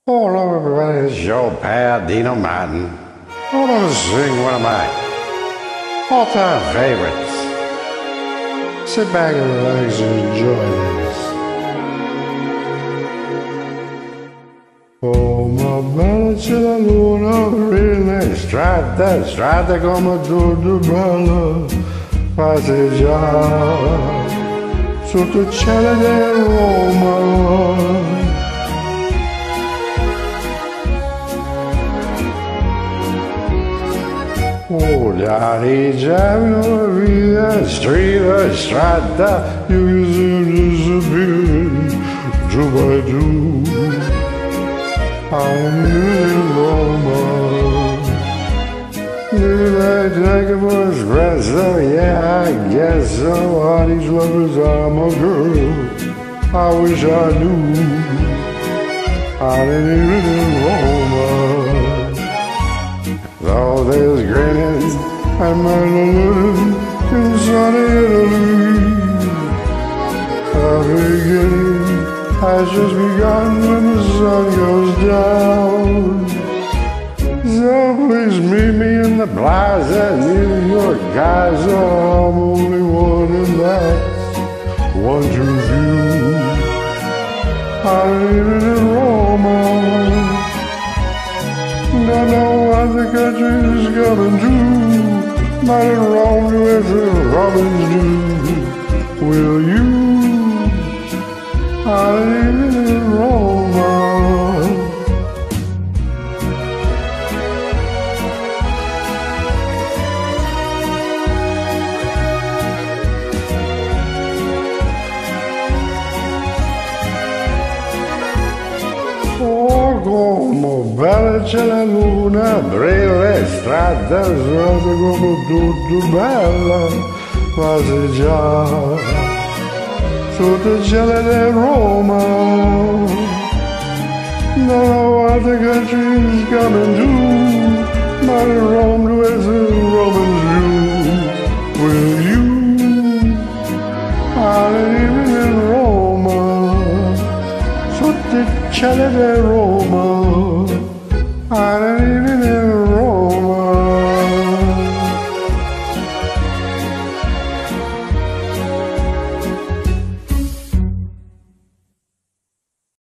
Hello, everybody. It's your pal Dino Martin. I'm going to sing one of my all-time favorites. Sit back and relax and enjoy this. Oh, ma bella c'è la luna, really strada come tutto bello, passeggiare sotto il cielo di Roma. Oh, Johnny Jamino, via strada, strada, you disappeared, giù by giù. I'm in Roma. Knew that Jacob was aggressive, yeah, I guess so. All these lovers are my girl. I wish I knew. I didn't live in Roma. All this grinning and Manhattan in sunny Italy. The beginning has just begun when the sun goes down. So please meet me in the plaza, New York Gaza. I'm only one and that's one true view. I live in Roma. Don't know what the country's coming to, but in Rome do as the Romans do. Will you? I live in Roma. Come bella c'è la luna, brille strada, strada come tutto bella, passeggiare sotto il cielo di Roma. Don't know what the country's coming to, but in Rome do as the Romans do. Will you? I live in Roma. Sotto il cielo di Roma, I live in